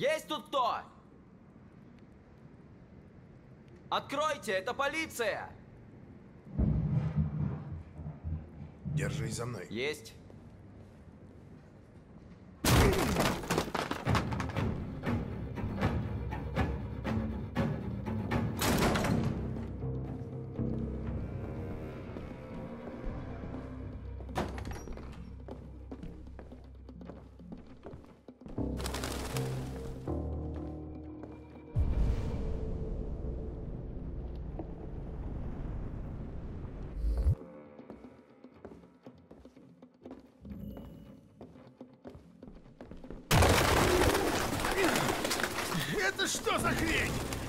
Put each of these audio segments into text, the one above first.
Есть тут кто? Откройте, это полиция! Держись за мной. Есть. Это что за хрень?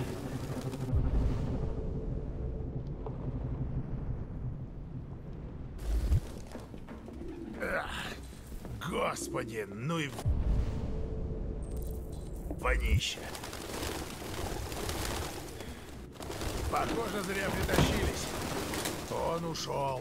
Господи, ну и вонище. Похоже, зря притащились. Он ушел.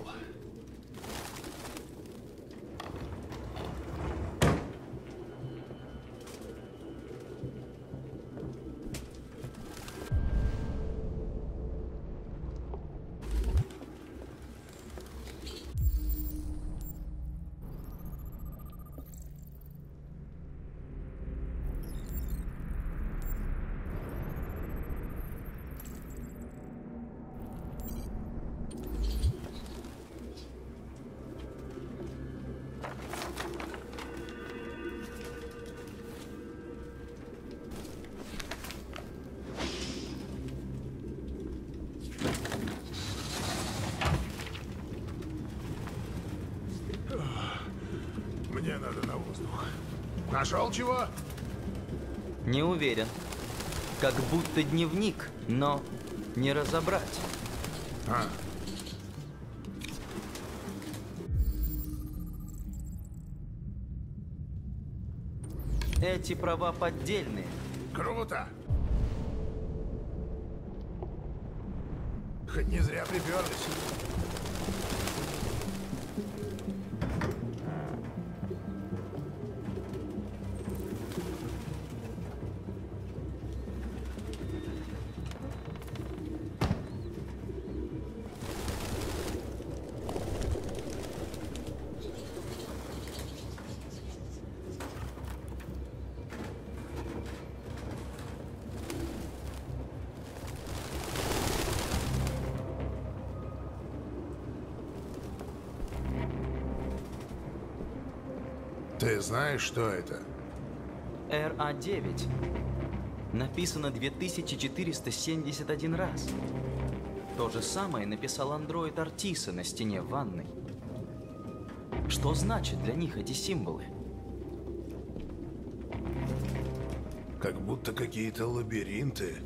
Мне надо на воздух. Нашел чего? Не уверен. Как будто дневник, но не разобрать. А. Эти права поддельные. Круто! Хоть не зря приперлись. Ты знаешь, что это? РА-9. Написано 2471 раз. То же самое написал андроид Артиса на стене в ванной. Что значит для них эти символы? Как будто какие-то лабиринты.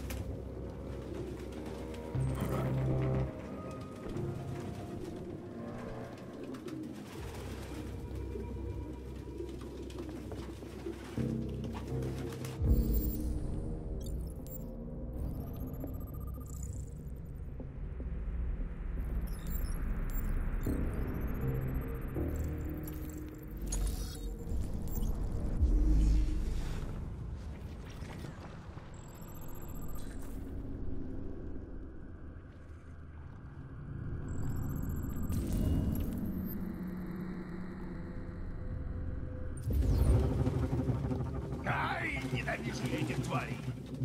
Ай, ненавижу я этих тварей!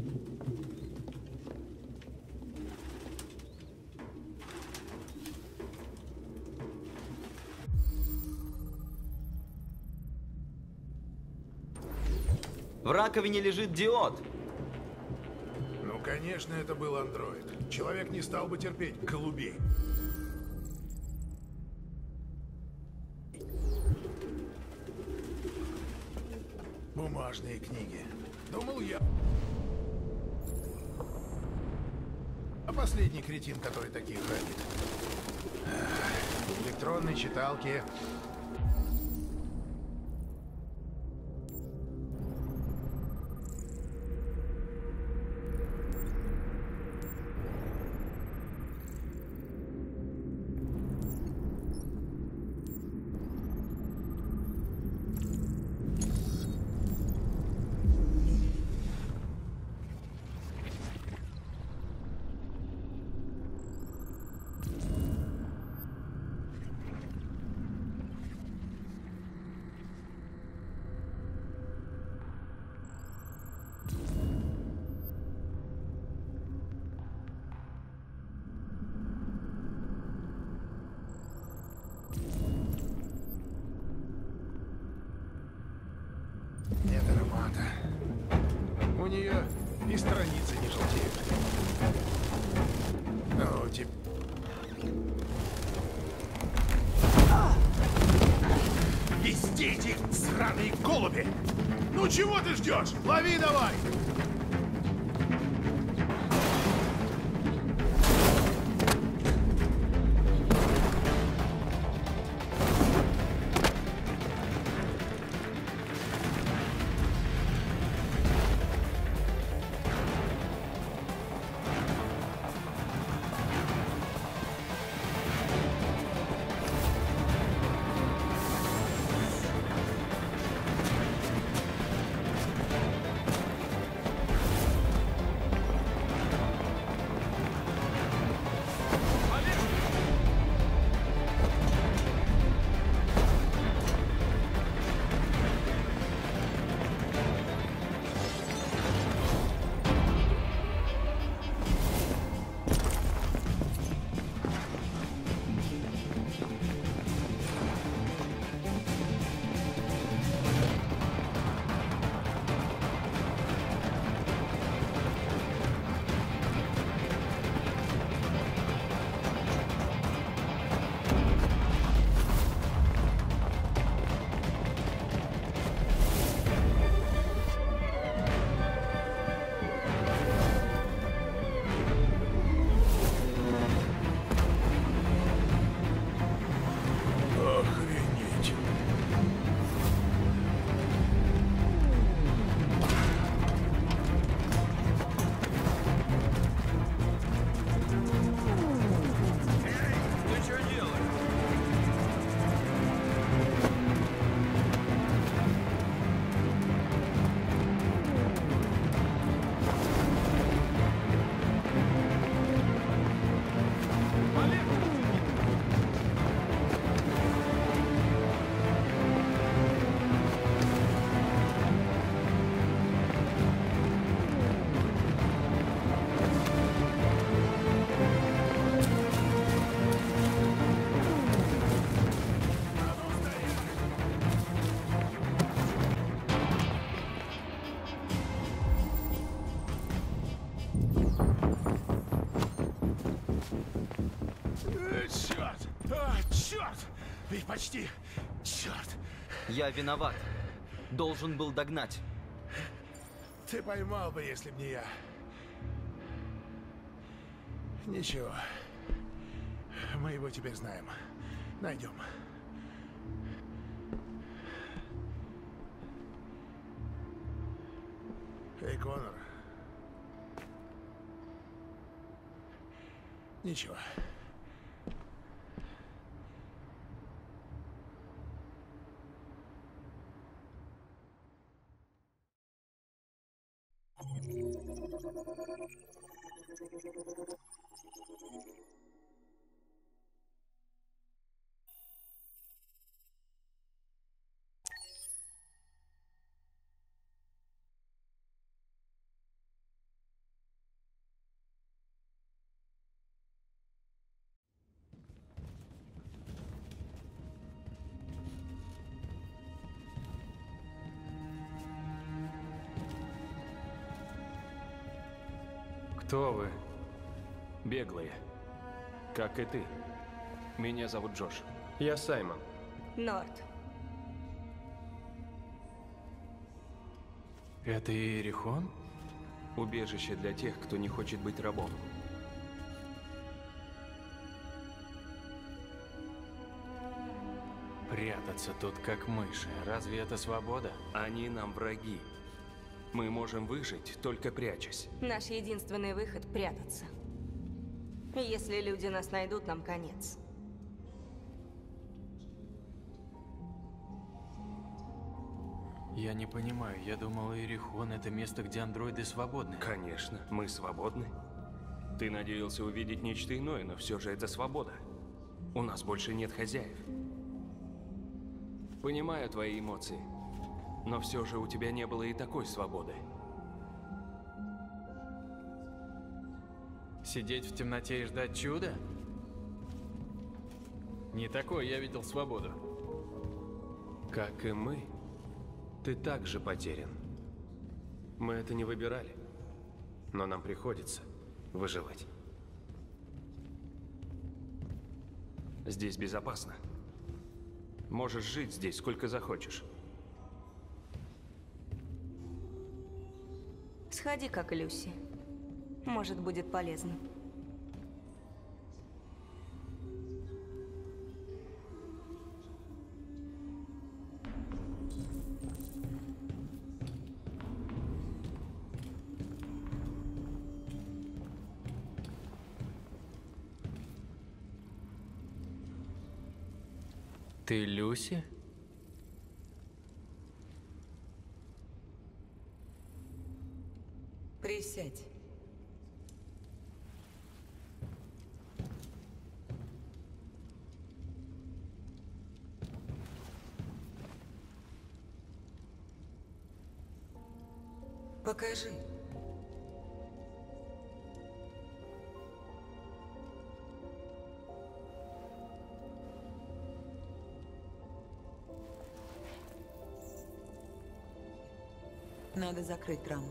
В раковине лежит диод. Ну, конечно, это был андроид. Человек не стал бы терпеть голубей. Бумажные книги. Думал я. А последний кретин, который такие хранит. Электронные читалки. нее и страницы не желтеют. Ну, теперь... Пиздите, сраные голуби! Ну чего ты ждешь? Лови давай! Черт! Черт! Ведь почти... Черт! Я виноват. Должен был догнать. Ты поймал бы, если б не я. Ничего. Мы его теперь знаем. Найдем. Эй, Коннор. Ничего. Кто вы? Беглые. Как и ты. Меня зовут Джош. Я Саймон. Норт. Это Иерихон? Убежище для тех, кто не хочет быть рабом. Прятаться тут как мыши. Разве это свобода? Они нам враги. Мы можем выжить, только прячась. Наш единственный выход — прятаться. Если люди нас найдут, нам конец. Я не понимаю, я думал, Иерихон — это место, где андроиды свободны. Конечно, мы свободны. Ты надеялся увидеть нечто иное, но все же это свобода. У нас больше нет хозяев. Понимаю твои эмоции, но все же у тебя не было и такой свободы. Сидеть в темноте и ждать чуда? Не такой я видел свободу. Как и мы, ты также потерян. Мы это не выбирали. Но нам приходится выживать. Здесь безопасно. Можешь жить здесь сколько захочешь. Сходи, как Люси. Может, будет полезно. Ты Люси? Присядь. Покажи. Надо закрыть раму.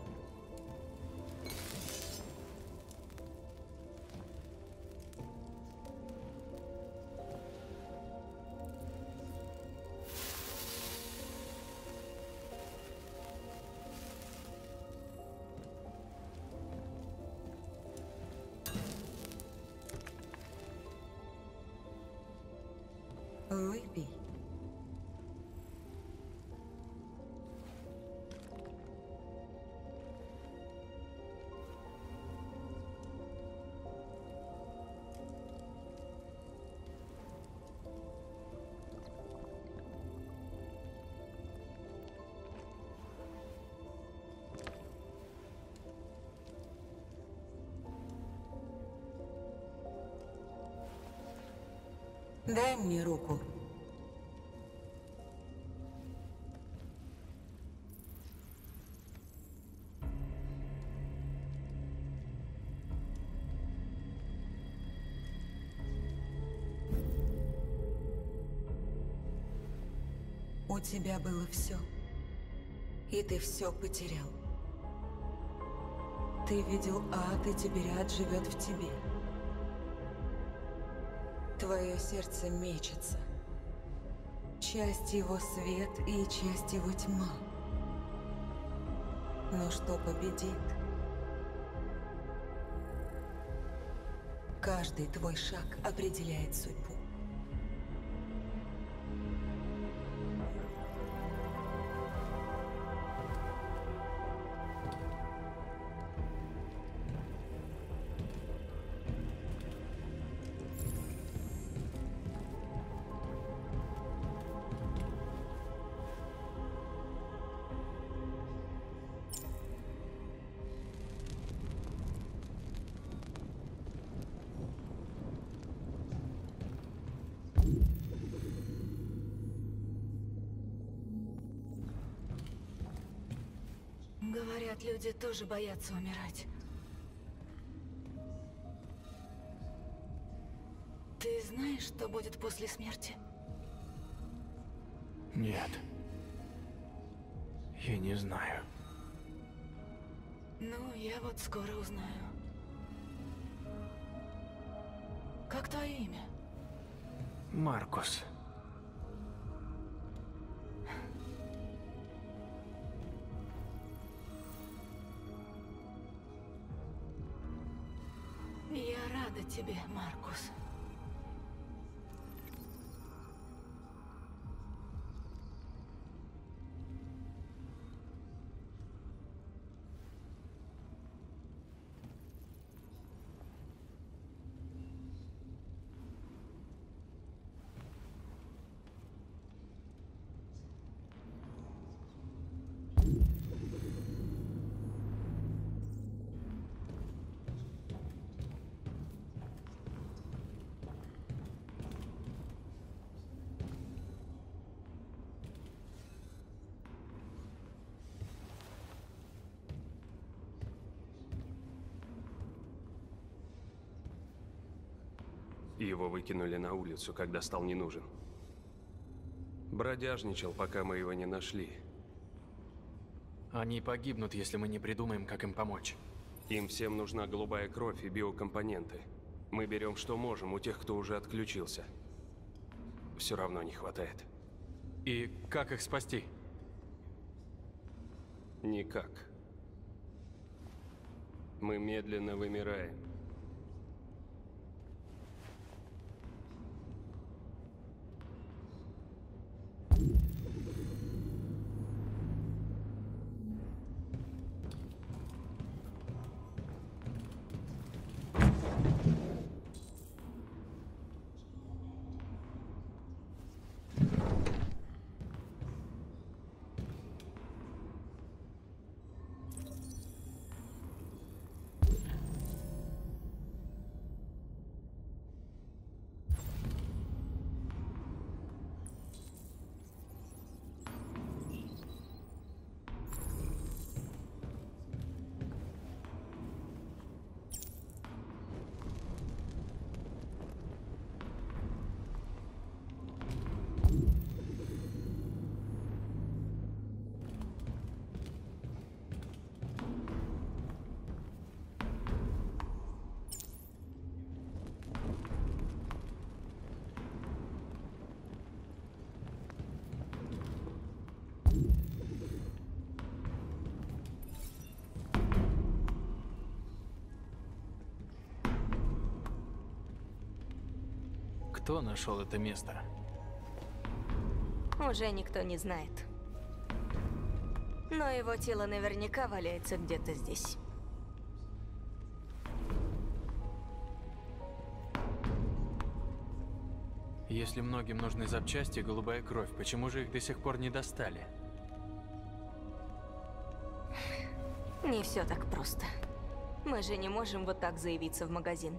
Выпей. Дай мне руку. У тебя было все, и ты все потерял. Ты видел ад, и теперь ад живет в тебе. Твое сердце мечется. Часть его свет и часть его тьма. Но что победит? Каждый твой шаг определяет судьбу. Говорят, люди тоже боятся умирать. Ты знаешь, что будет после смерти? Нет. Я не знаю. Ну, я вот скоро узнаю. Как твое имя? Маркус. Я рада тебе, Маркус. Его выкинули на улицу, когда стал не нужен. Бродяжничал, пока мы его не нашли. Они погибнут, если мы не придумаем, как им помочь. Им всем нужна голубая кровь и биокомпоненты. Мы берем, что можем, у тех, кто уже отключился. Все равно не хватает. И как их спасти? Никак. Мы медленно вымираем. Кто нашел это место? Уже никто не знает. Но его тело наверняка валяется где-то здесь. Если многим нужны запчасти и голубая кровь, почему же их до сих пор не достали? Не все так просто. Мы же не можем вот так заявиться в магазин.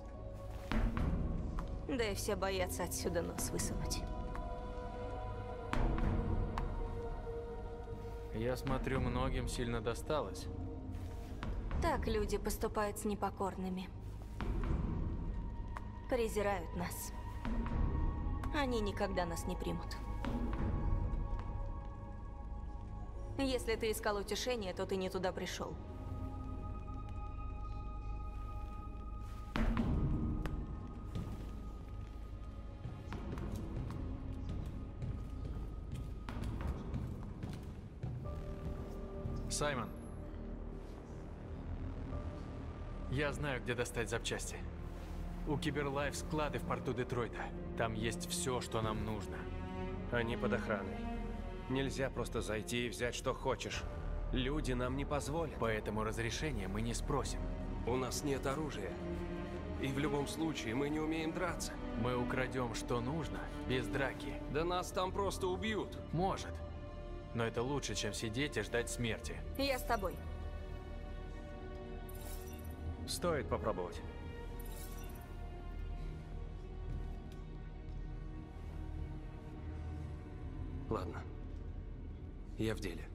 Да и все боятся отсюда нос высунуть. Я смотрю, многим сильно досталось. Так люди поступают с непокорными. Презирают нас. Они никогда нас не примут. Если ты искал утешения, то ты не туда пришел. Саймон, я знаю, где достать запчасти. У Киберлайф склады в порту Детройта. Там есть все, что нам нужно. Они под охраной. Нельзя просто зайти и взять, что хочешь. Люди нам не позволят. Поэтому разрешения мы не спросим. У нас нет оружия. И в любом случае мы не умеем драться. Мы украдем, что нужно, без драки. Да нас там просто убьют. Может. Но это лучше, чем сидеть и ждать смерти. Я с тобой. Стоит попробовать. Ладно. Я в деле.